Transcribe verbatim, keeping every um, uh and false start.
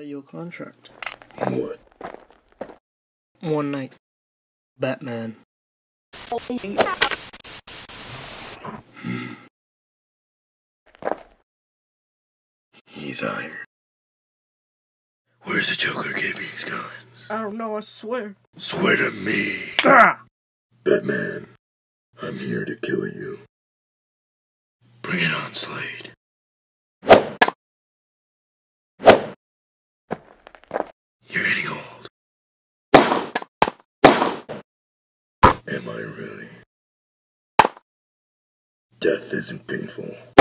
your contract. What? One night. Batman. Hmm. He's iron. Where's the Joker keeping his guns? I don't know, I swear. Swear to me. Ah! Batman, I'm here to kill you. Bring it on, Slade. You're getting old. Am I really? Death isn't painful.